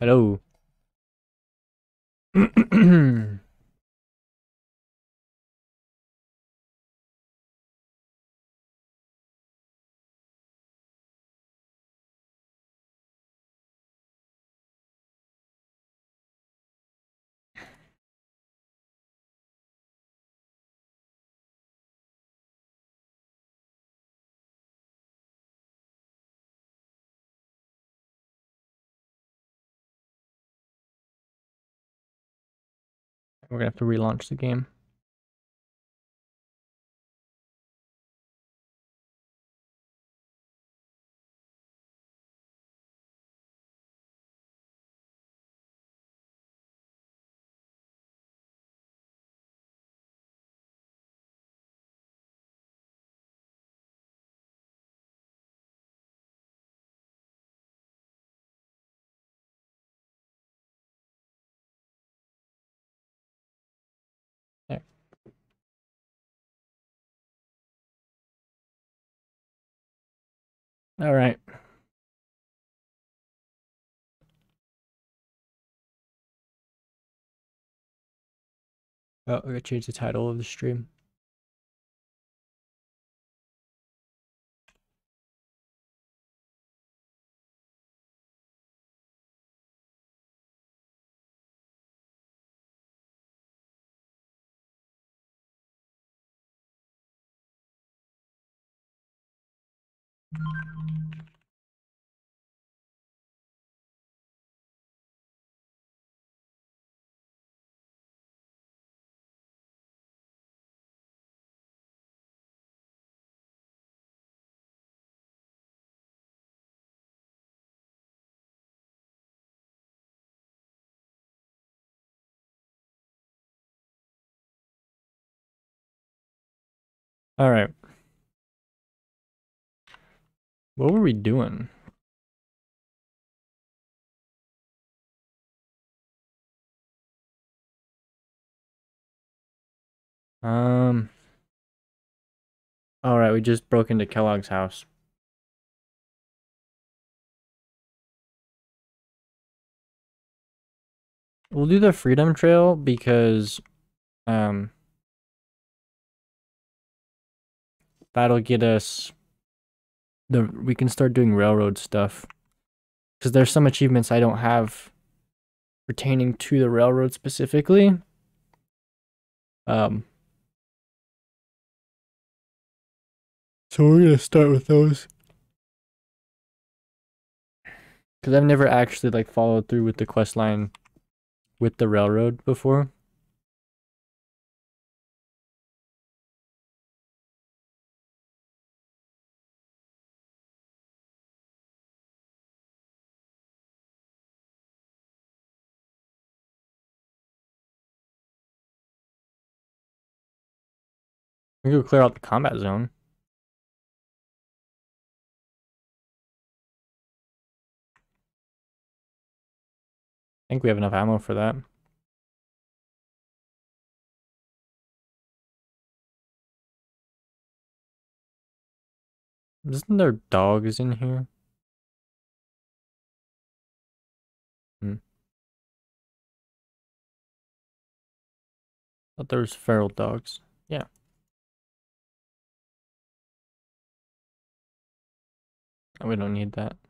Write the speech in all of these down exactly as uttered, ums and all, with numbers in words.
Hello. We're gonna have to relaunch the game. Yeah. All right. Oh, I gotta change the title of the stream. All right. What were we doing? Um. All right. We just broke into Kellogg's house. We'll do the Freedom Trail because, um, that'll get us the. We can start doing railroad stuff because there's some achievements I don't have pertaining to the railroad specifically. Um. So we're gonna start with those. Because I've never actually like followed through with the quest line with the railroad before. We can go clear out the combat zone. I think we have enough ammo for that. Isn't there dogs in here? Hmm. Thought there was feral dogs. Yeah. Oh, we don't need that.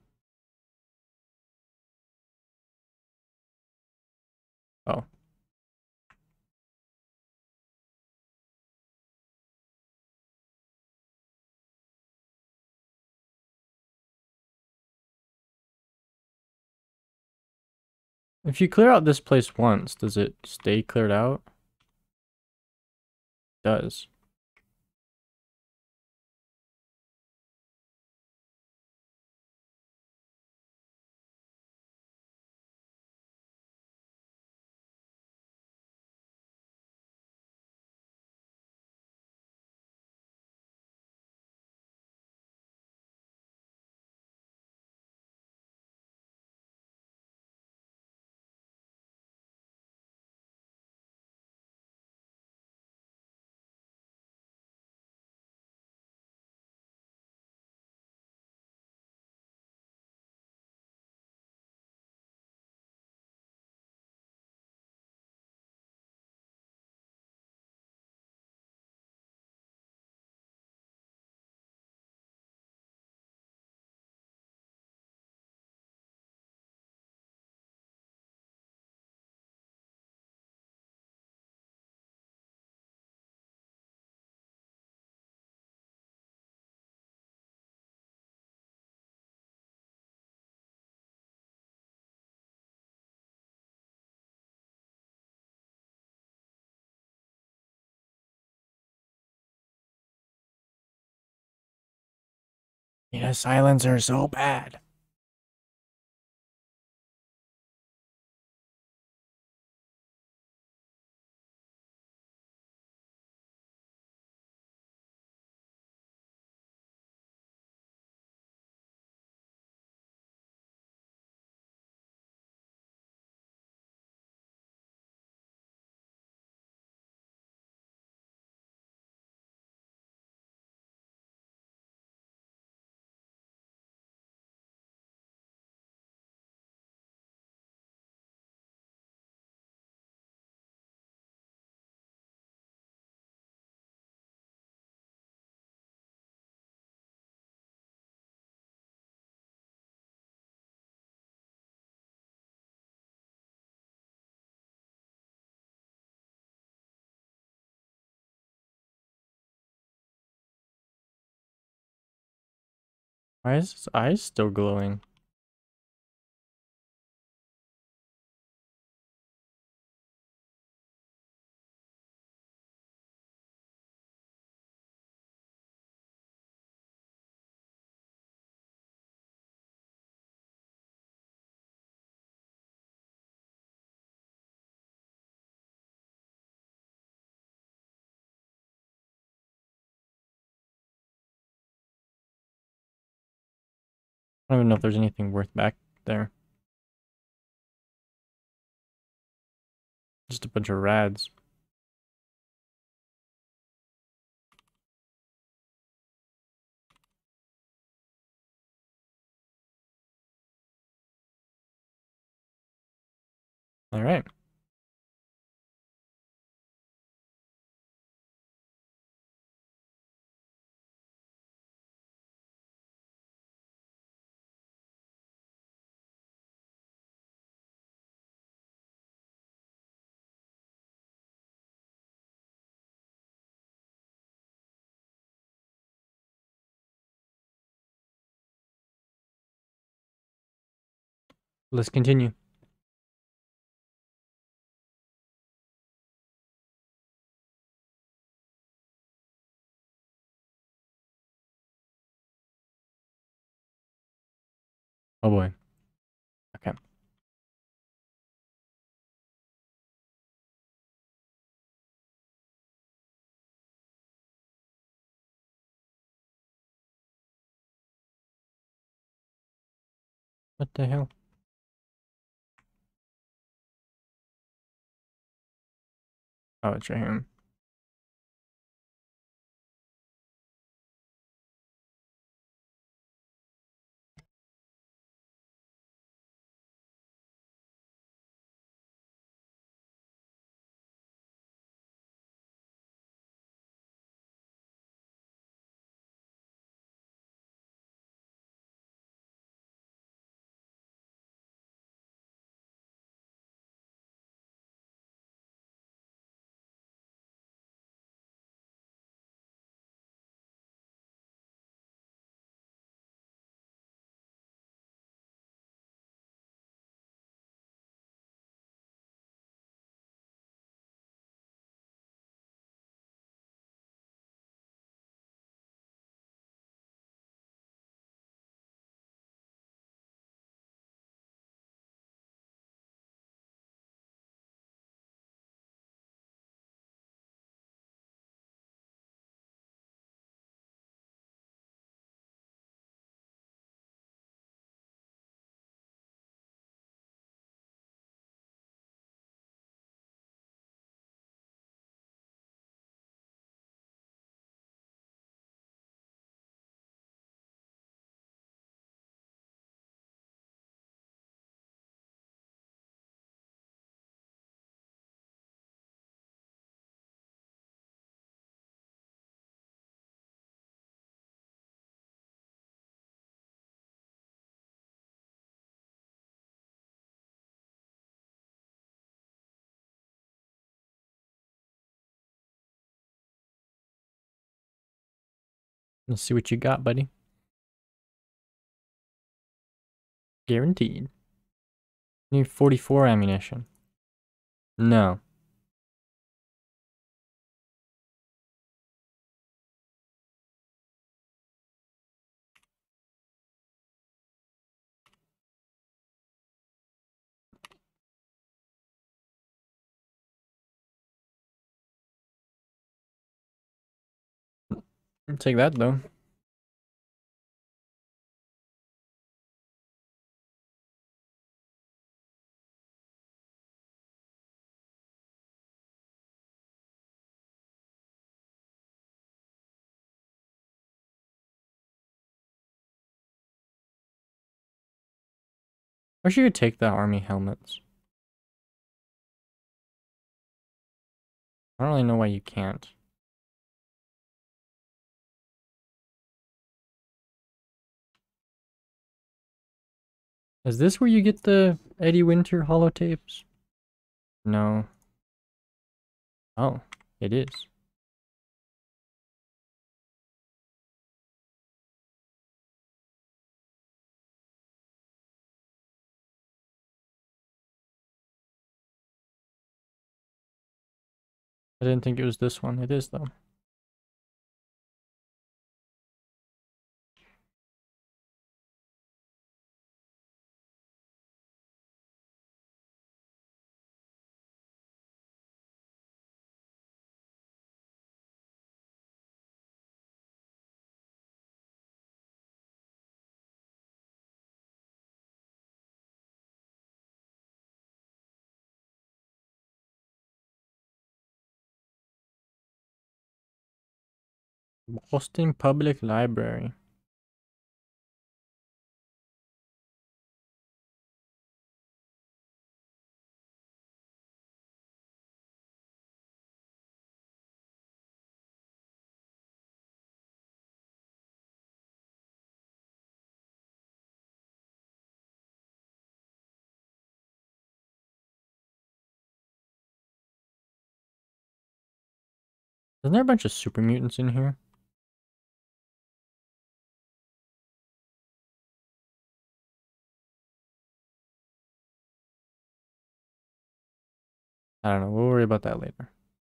Oh. If you clear out this place once, does it stay cleared out? It does. Need a silencer so bad. Why is his eyes still glowing? I don't even know if there's anything worth back there. Just a bunch of rads. All right. Let's continue. Oh boy. Okay. What the hell? Oh, it's right here. Let's see what you got, buddy. Guaranteed. Need forty-four ammunition. No. I'll take that though. Or should you take the army helmets? I don't really know why you can't. Is this where you get the Eddie Winter holotapes? No. Oh, it is. I didn't think it was this one. It is though. Boston Public Library. Isn't there a bunch of super mutants in here? I don't know. We'll worry about that later.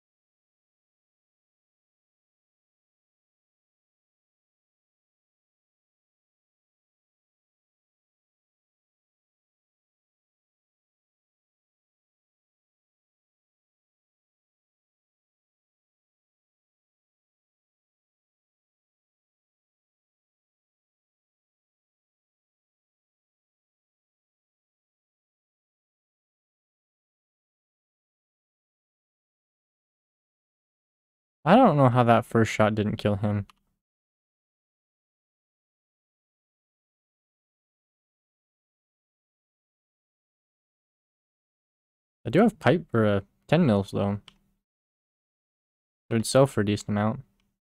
I don't know how that first shot didn't kill him. I do have pipe for uh, ten mils though. It would sell for a decent amount.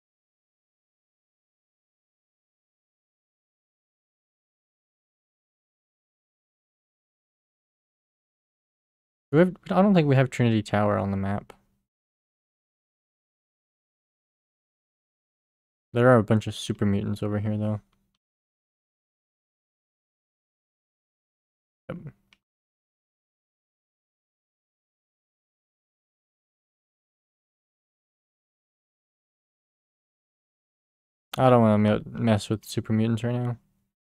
Do we have, I don't think we have Trinity Tower on the map. There are a bunch of super mutants over here though. Yep. I don't want to mess with super mutants right now.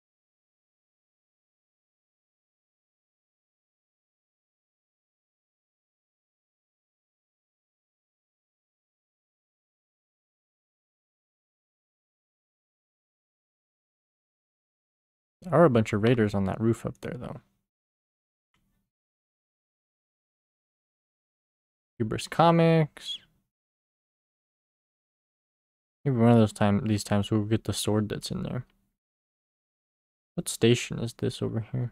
There are a bunch of raiders on that roof up there though. Hubris Comics. Maybe one of those time these times we'll get the sword that's in there. What station is this over here?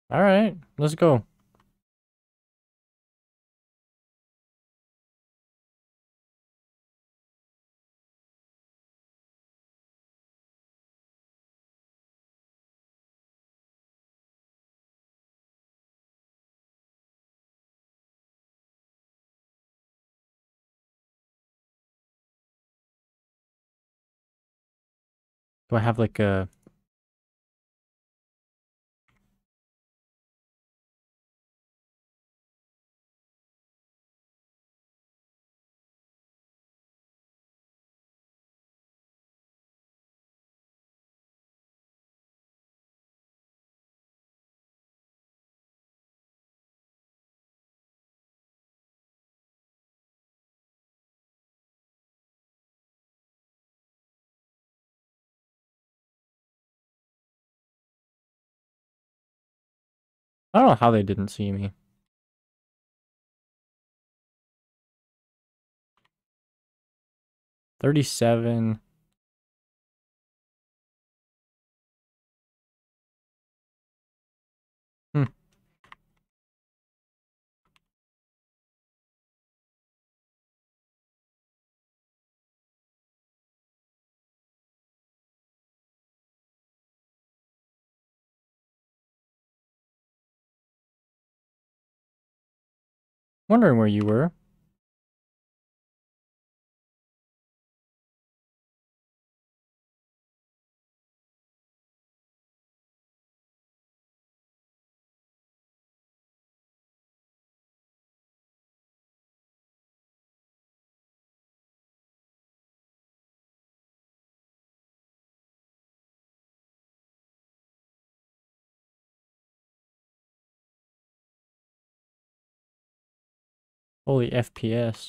All right, let's go. Do I have like a... I don't know how they didn't see me. thirty-seven. Hmm. Wondering where you were. Holy F P S.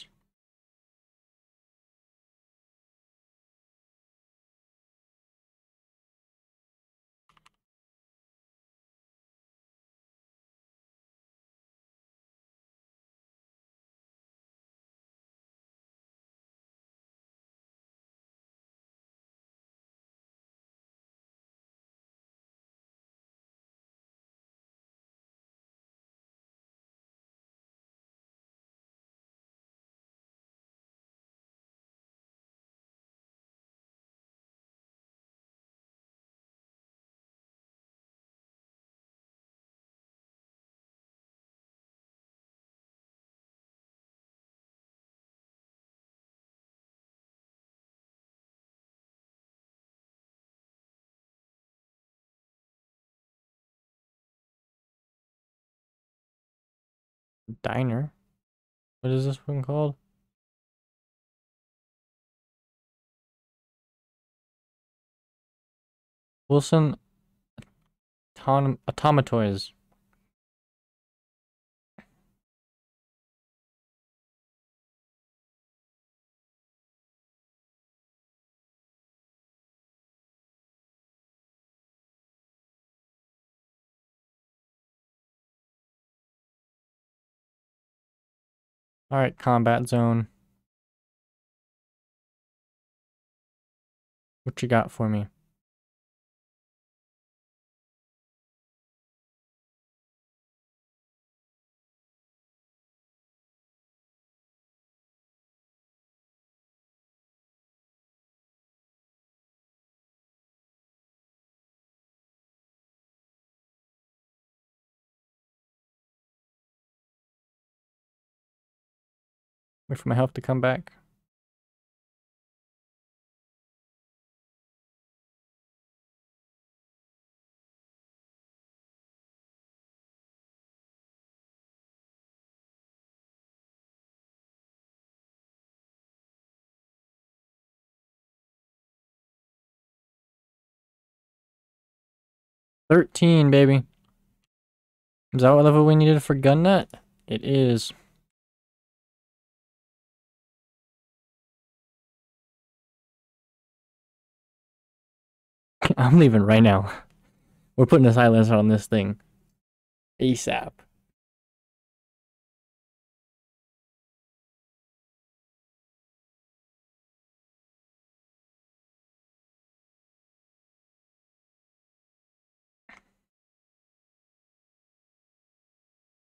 Diner? What is this one called? Wilson Autom Automatoys. Alright, combat zone. What you got for me? Wait for my health to come back. thirteen, baby. Is that what level we needed for gun nut? It is. I'm leaving right now. We're putting a silencer on this thing. ASAP.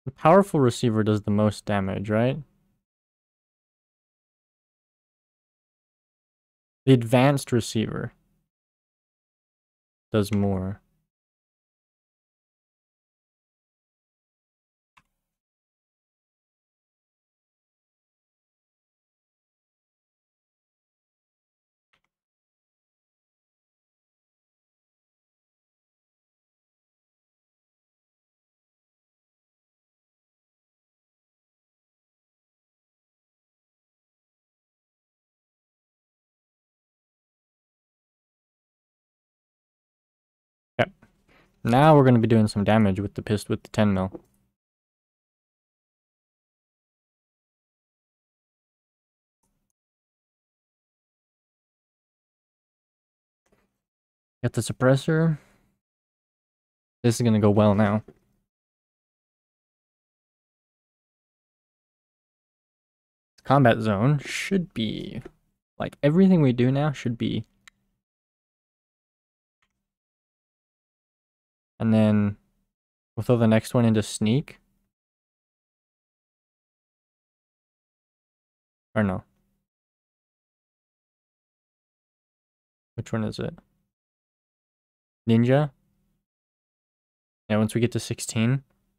The powerful receiver does the most damage, right? The advanced receiver does more. Yep. Now we're going to be doing some damage with the pist with the ten mil. Get the suppressor. This is going to go well now. Combat zone should be, like, everything we do now should be. And then we'll throw the next one into sneak. Or no. Which one is it? Ninja? Yeah, once we get to sixteen.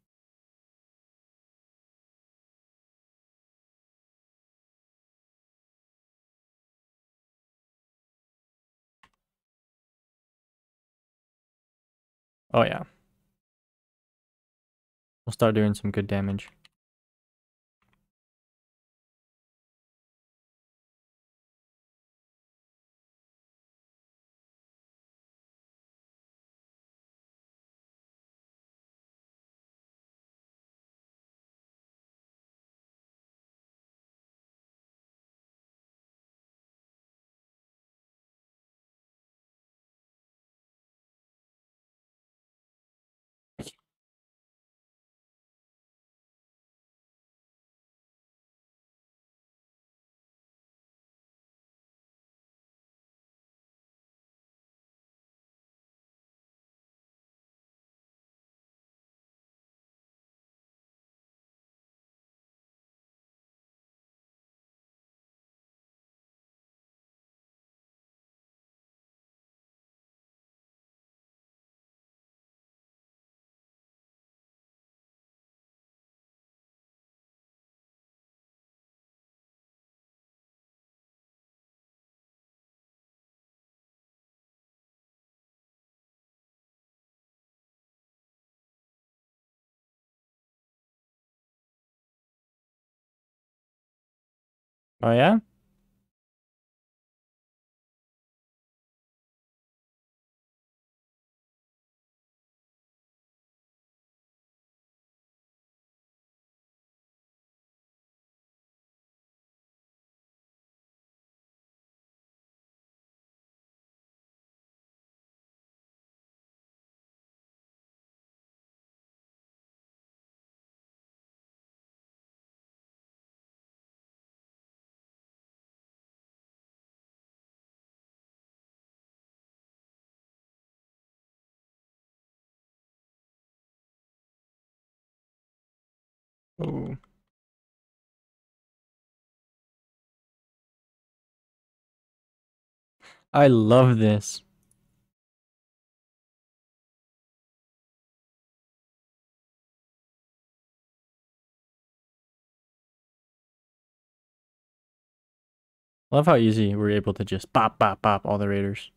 Oh yeah. We'll start doing some good damage. Oh yeah? Oh. I love this. I love how easy we're able to just bop, bop, bop all the raiders.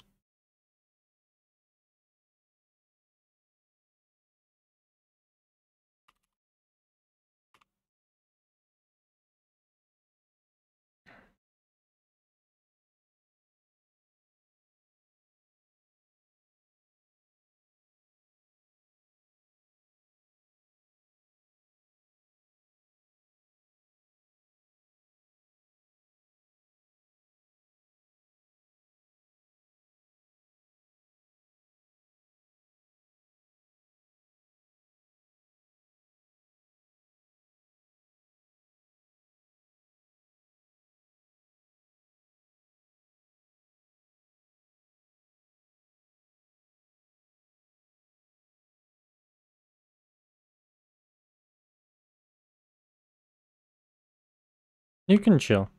You can chill.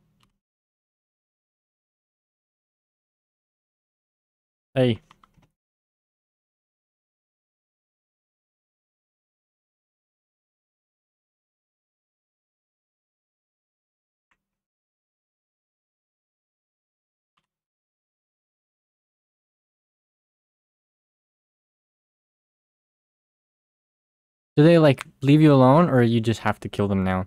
Hey. Do they like leave you alone or you just have to kill them now?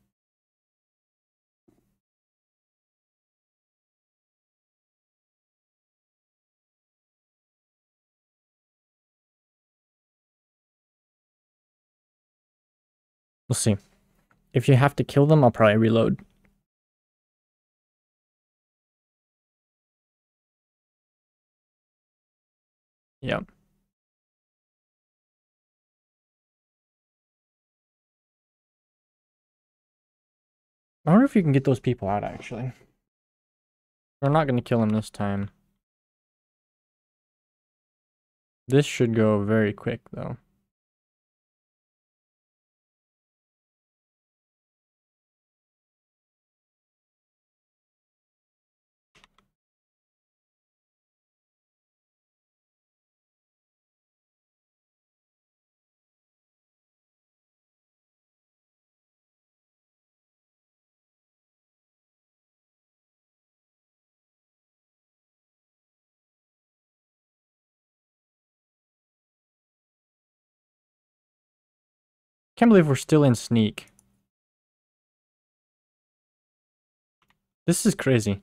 We'll see. If you have to kill them, I'll probably reload. Yep. I wonder if you can get those people out, actually. We're not going to kill them this time. This should go very quick, though. Can't believe we're still in sneak. This is crazy.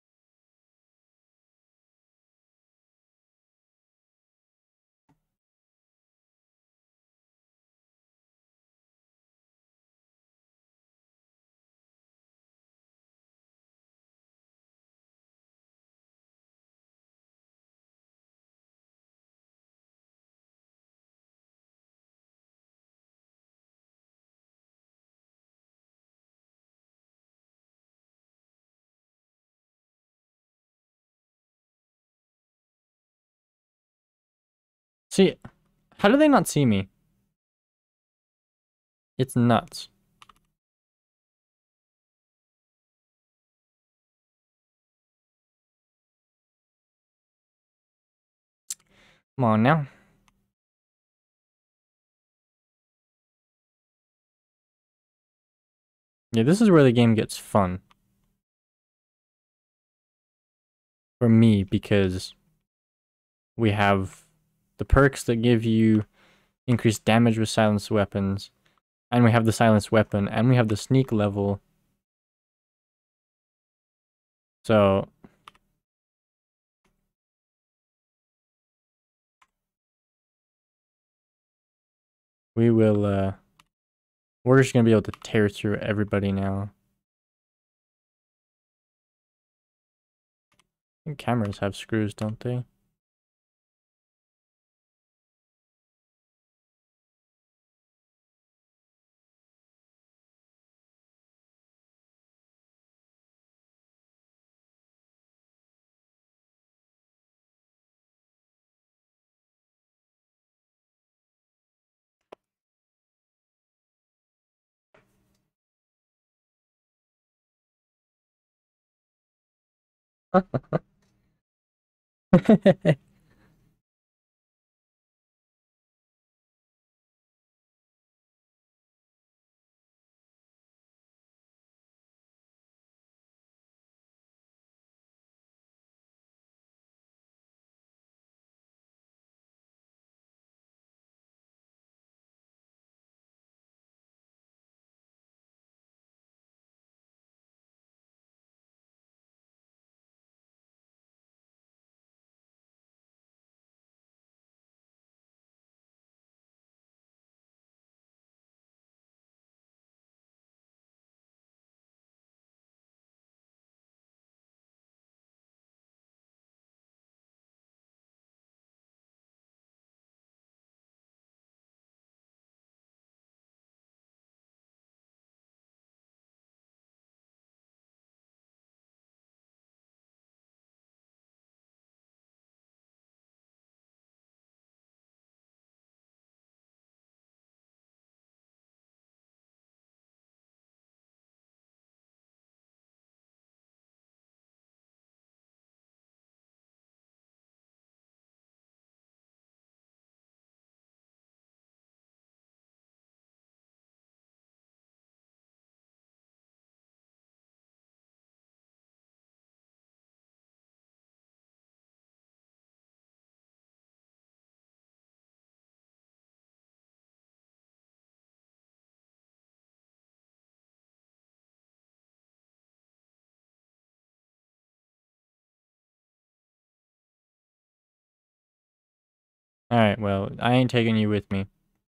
See, how do they not see me? It's nuts. Come on now. Yeah, this is where the game gets fun. For me, because we have the perks that give you increased damage with silenced weapons, and we have the silenced weapon, and we have the sneak level. So we will, uh, we're just gonna be able to tear through everybody now. I think cameras have screws, don't they? Alright, well, I ain't taking you with me.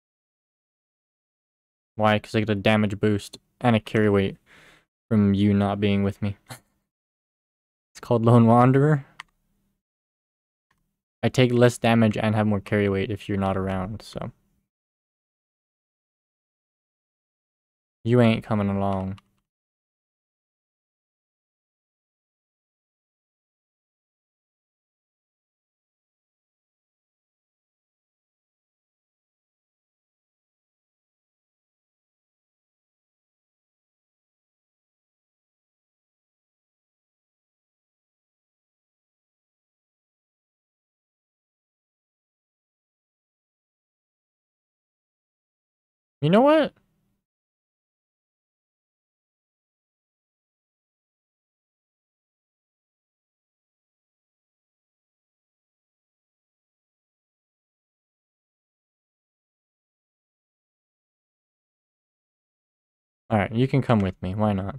Why? Because I get a damage boost and a carry weight from you not being with me. It's called Lone Wanderer. I take less damage and have more carry weight if you're not around, so. You ain't coming along. You know what? Alright, you can come with me. Why not?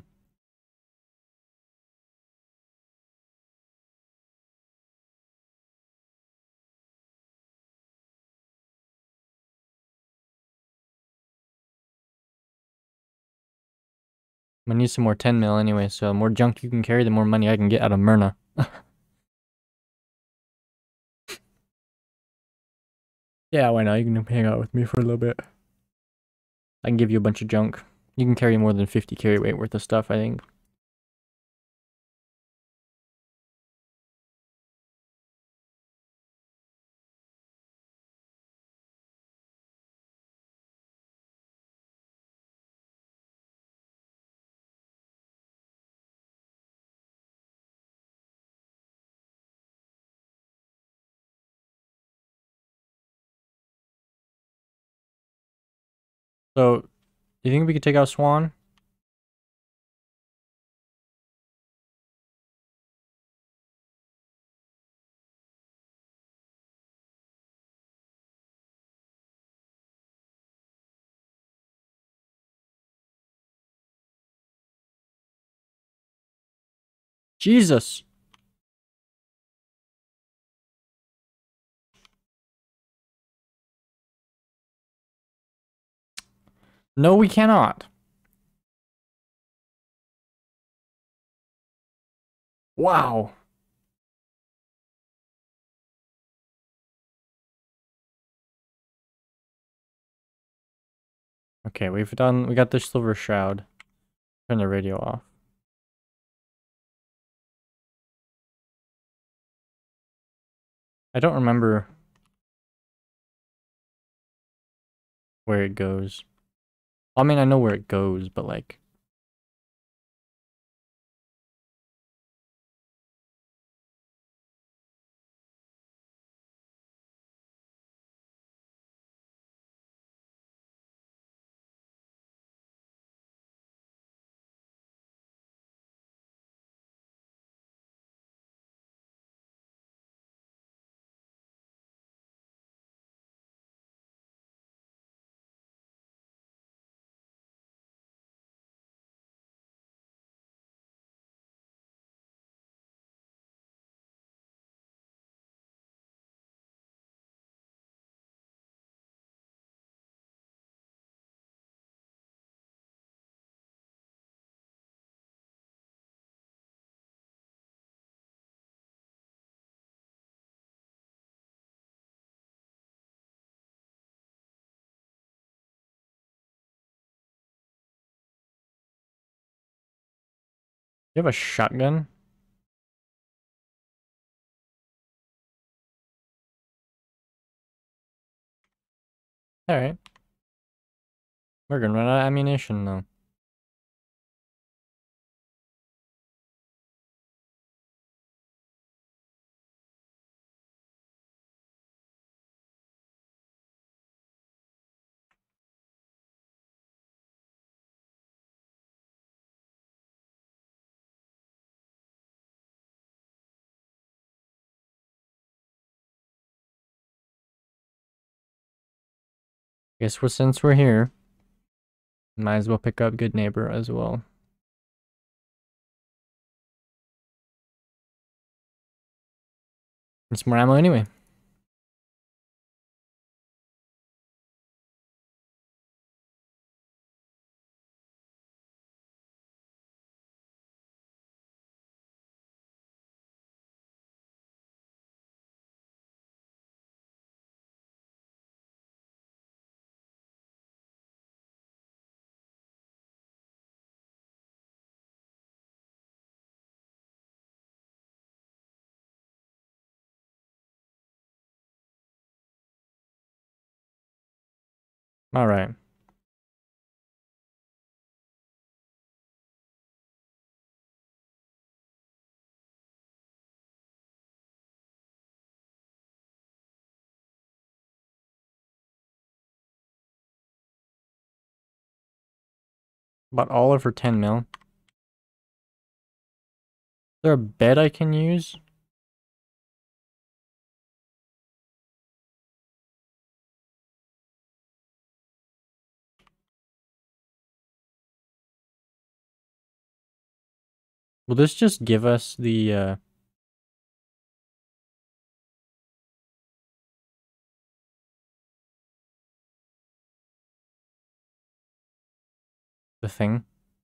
I'm gonna need some more ten mil anyway, so the more junk you can carry, the more money I can get out of Myrna. Yeah, why not? You can hang out with me for a little bit. I can give you a bunch of junk. You can carry more than fifty carry weight worth of stuff, I think. So, do you think we could take out Swan? Jesus! No, we cannot. Wow. Okay, we've done, we got the Silver Shroud. Turn the radio off. I don't remember where it goes. I mean, I know where it goes, but like... You have a shotgun? Alright. We're gonna run out of ammunition, though. Guess we're, since we're here, might as well pick up Good Neighbor as well. It's more ammo anyway. All right. Bought all of for ten mil. Is there a bed I can use? Will this just give us the uh the thing?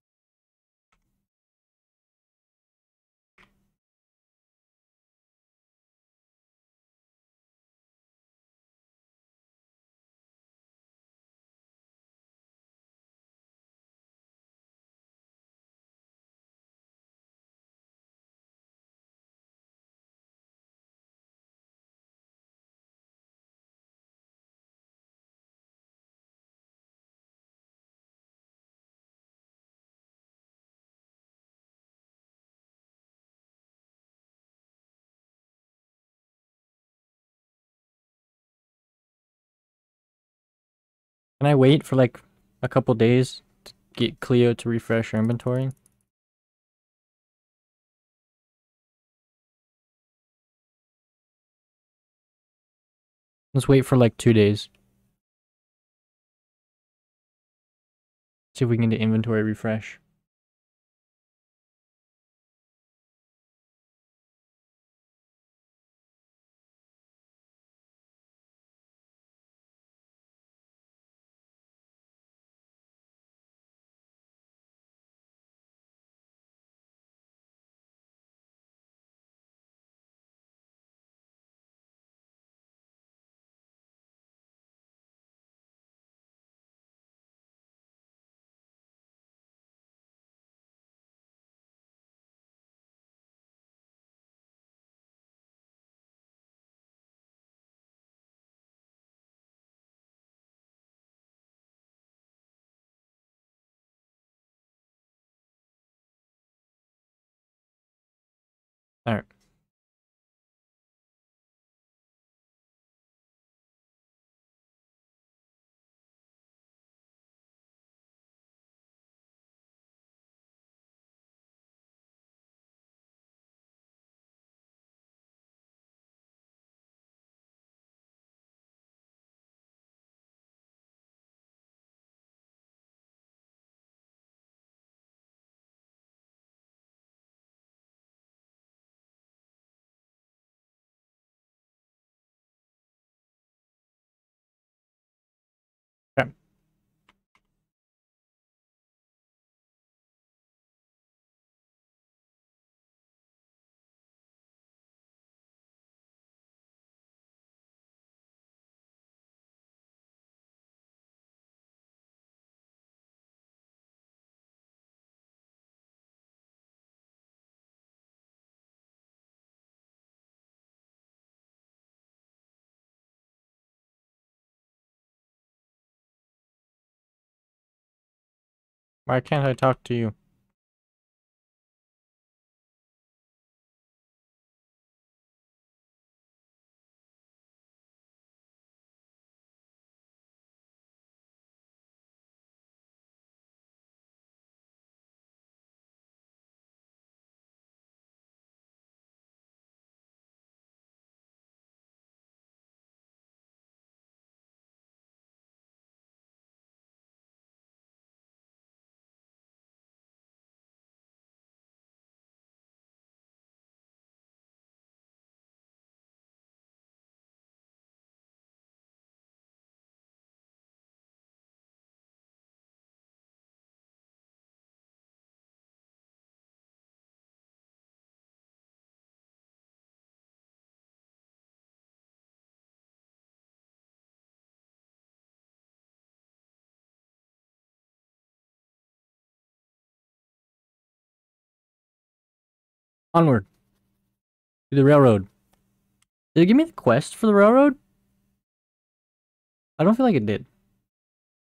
Can I wait for like a couple days to get Cleo to refresh her inventory? Let's wait for like two days. See if we can get inventory refresh. All right. Okay. Why can't I talk to you? Onward. To the railroad. Did it give me the quest for the railroad? I don't feel like it did.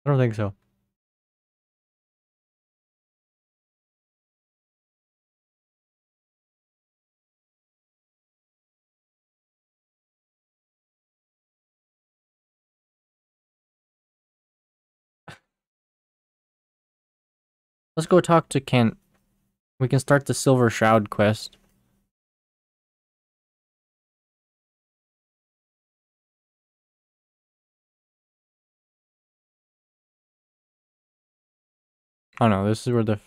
I don't think so. Let's go talk to Kent. We can start the Silver Shroud quest. Oh no, this is where the...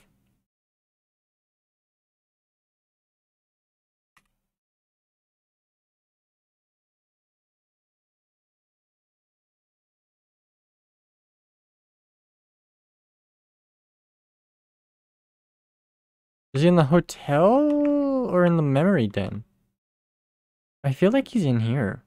Is he in the hotel or in the memory den? I feel like he's in here.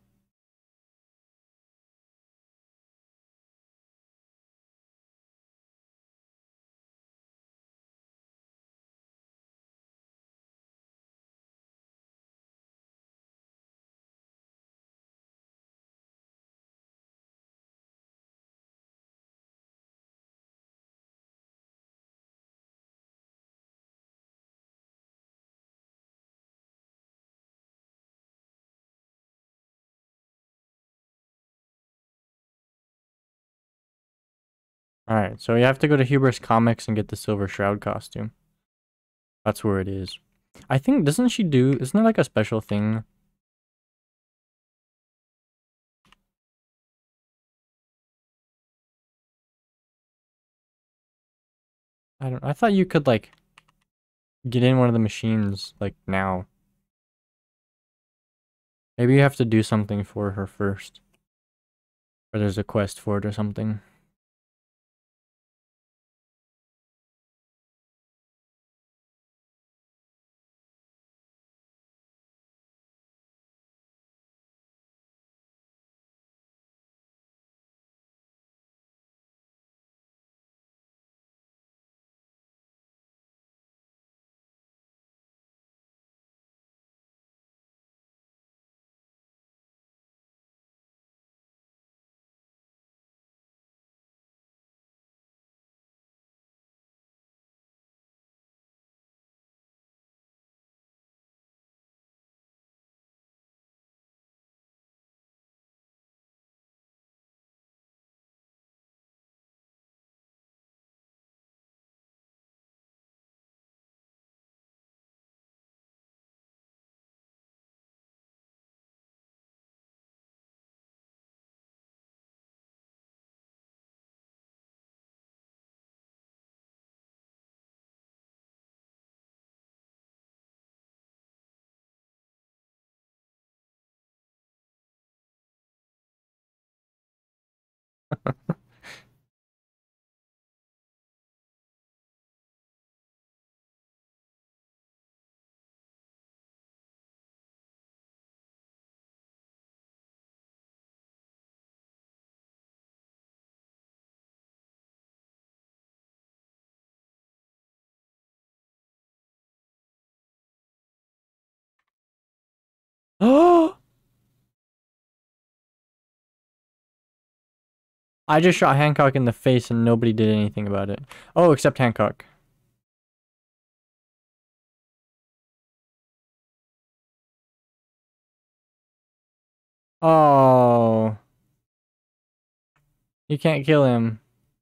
Alright, so you have to go to Hubris Comics and get the Silver Shroud costume. That's where it is. I think, doesn't she do, isn't there like a special thing? I don't, I thought you could like get in one of the machines like now. Maybe you have to do something for her first. Or there's a quest for it or something. Oh! I just shot Hancock in the face and nobody did anything about it. Oh, except Hancock. Oh. You can't kill him.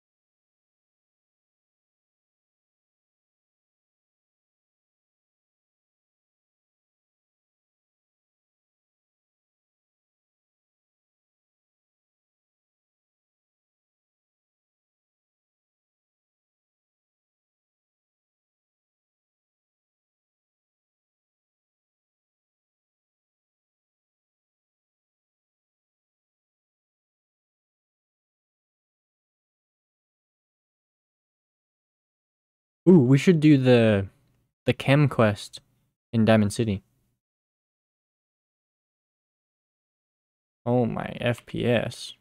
Ooh, we should do the the chem quest in Diamond City. Oh my F P S.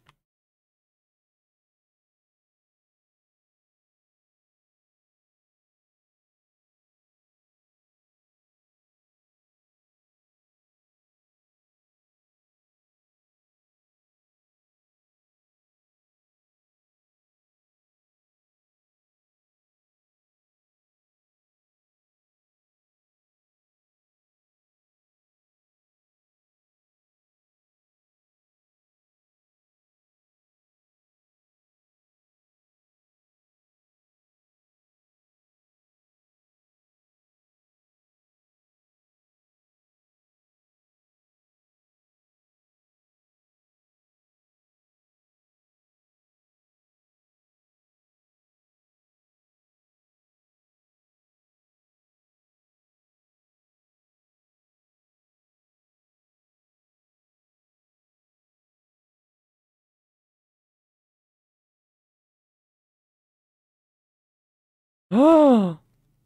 Oh,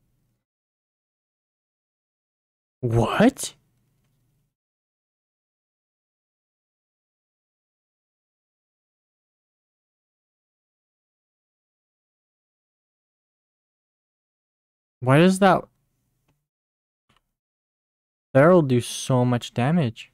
what? Why does that barrel do so much damage?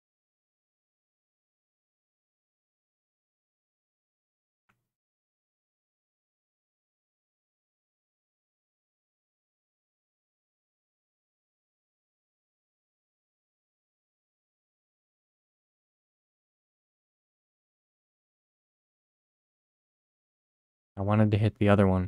I wanted to hit the other one.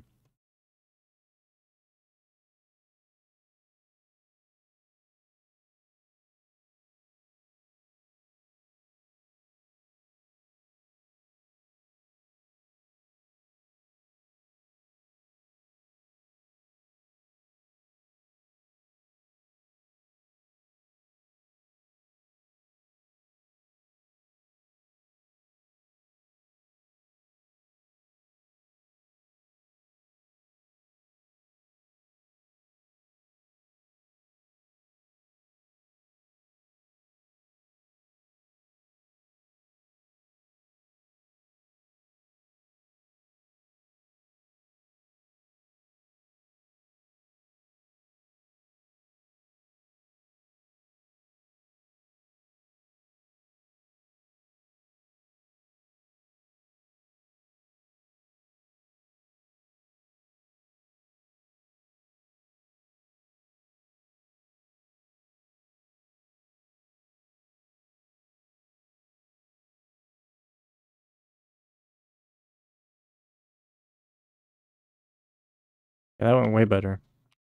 Yeah, that went way better.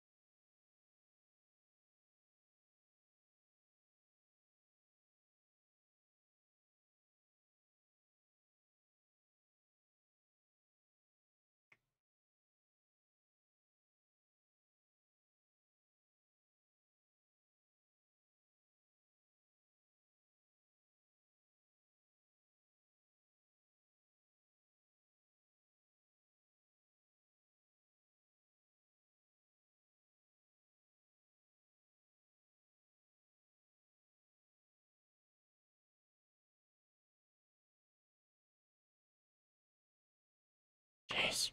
Jeez.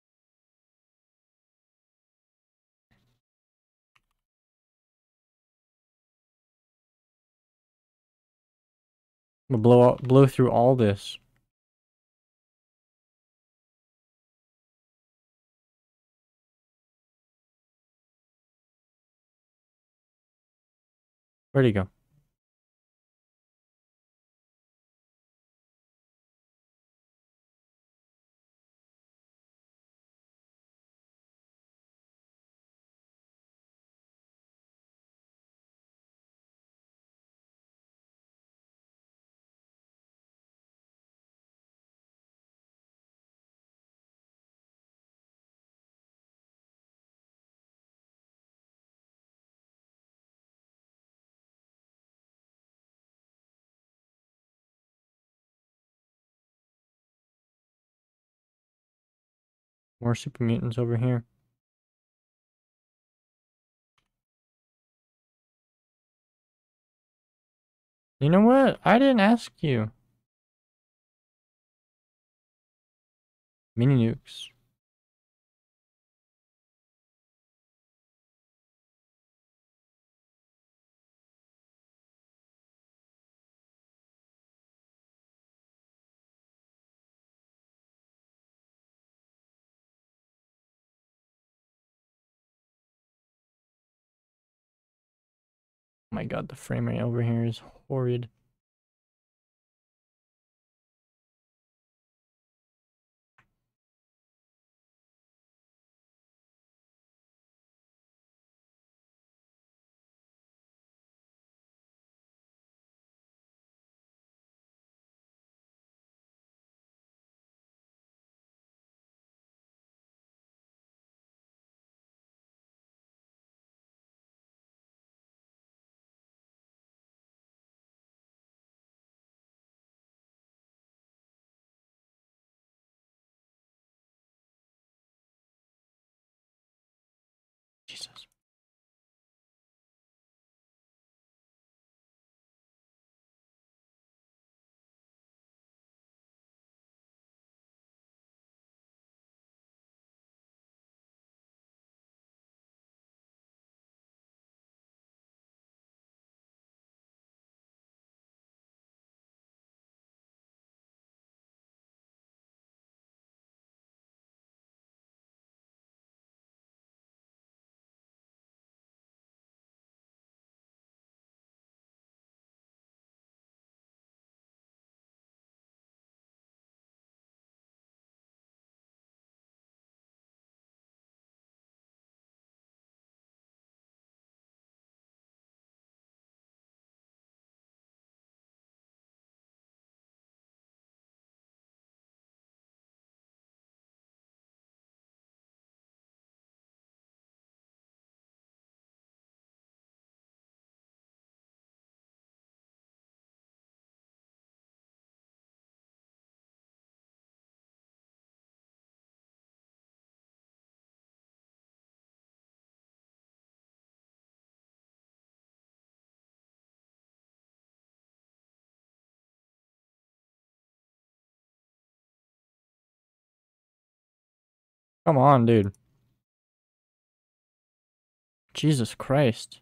I'm gonna blow out, blow through all this. Where'd he go? More super mutants over here. You know what? I didn't ask you. Mini nukes. Oh my god, the frame rate over here is horrid. Jesus. Come on, dude. Jesus Christ.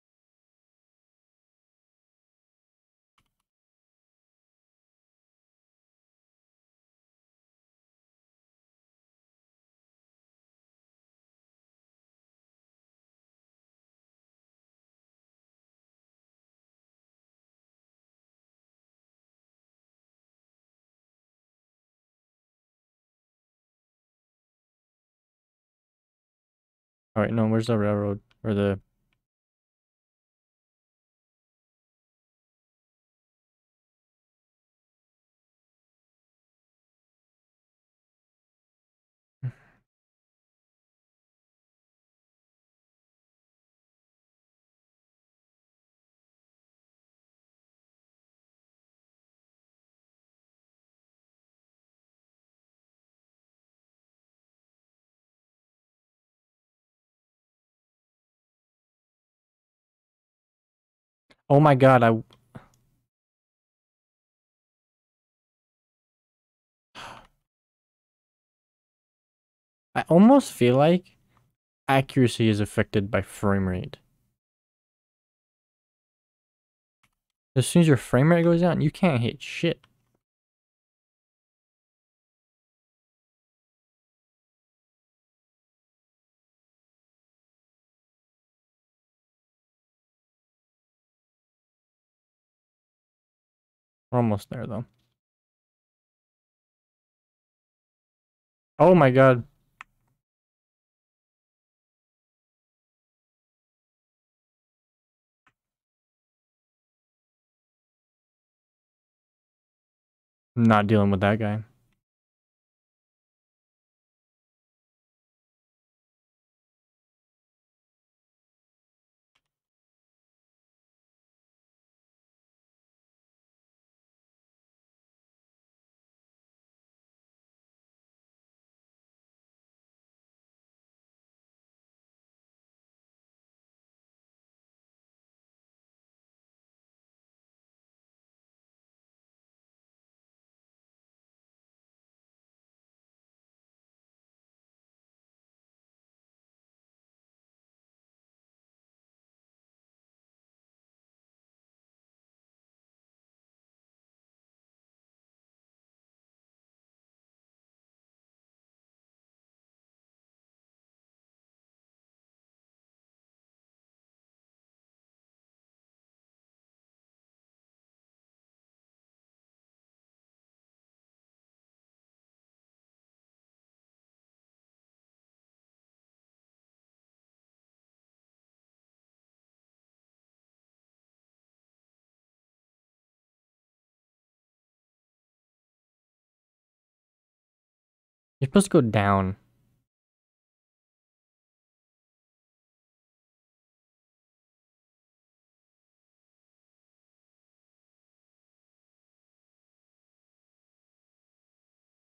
All right, no, where's the railroad or the? Oh my God, I. I almost feel like accuracy is affected by frame rate. As soon as your frame rate goes down, you can't hit shit. We're almost there though. Oh my God. I'm not dealing with that guy. You're supposed to go down.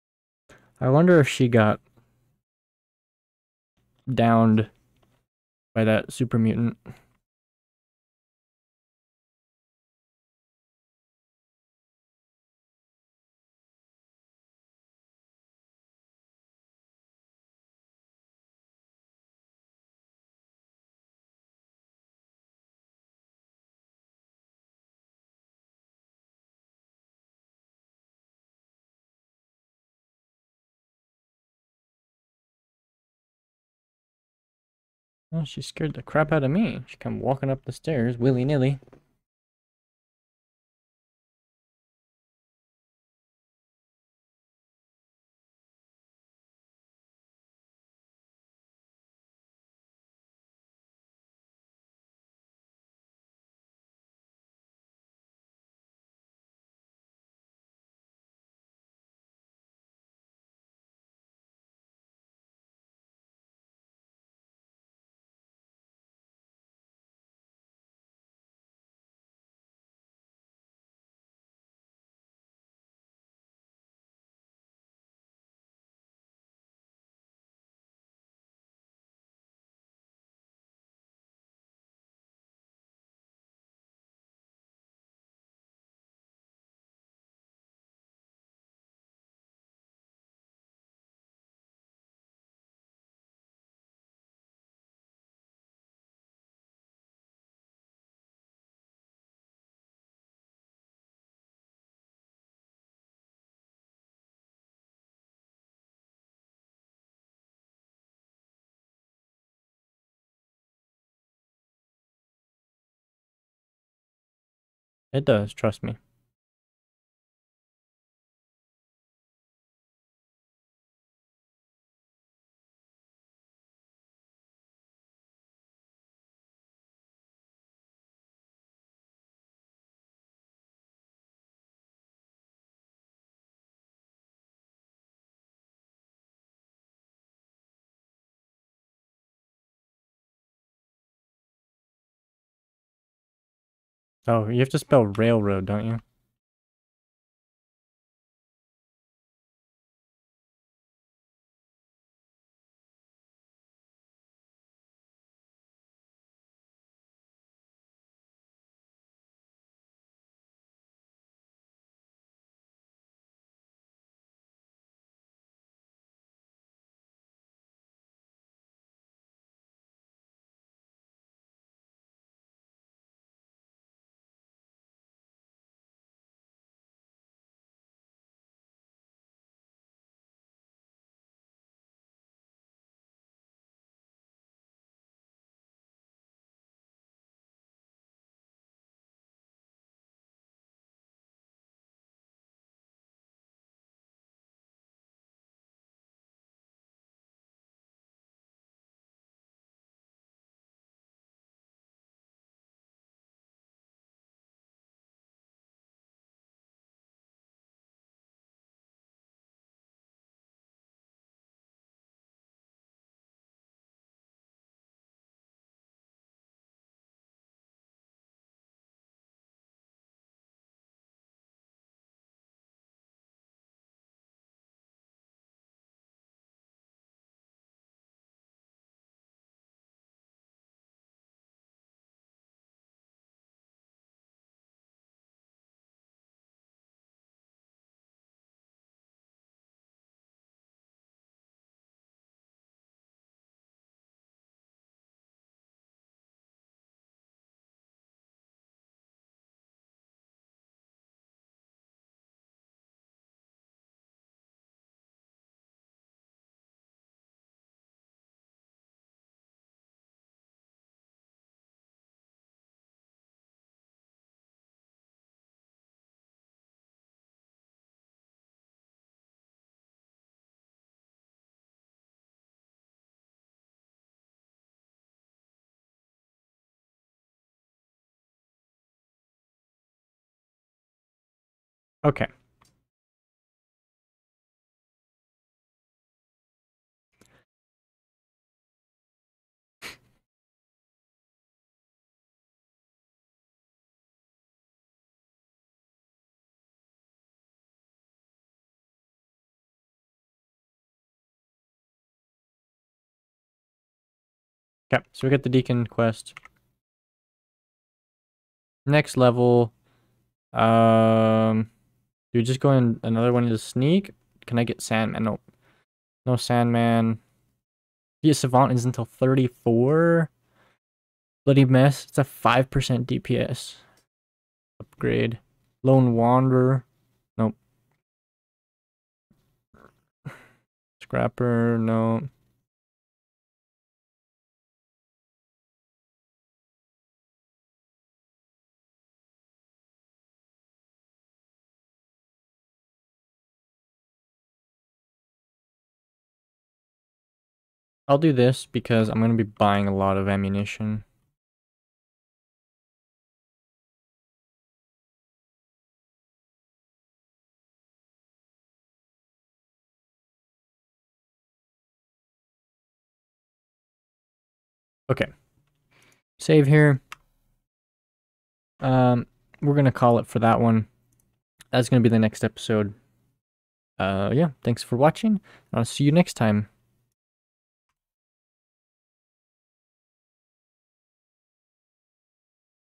I wonder if she got downed by that super mutant. Oh, she scared the crap out of me. She come walking up the stairs willy-nilly. It does, trust me. Oh, you have to spell railroad, don't you? Okay. Okay, so we got the Deacon quest. Next level. Um, do we just go in another one to sneak? Can I get Sandman? No. No Sandman. Yeah, Savant is until thirty-four. Bloody Mess. It's a five percent D P S. Upgrade. Lone Wanderer. Nope. Scrapper. No. I'll do this because I'm going to be buying a lot of ammunition. Okay. Save here. Um, we're going to call it for that one. That's going to be the next episode. Uh, yeah, thanks for watching. I'll see you next time.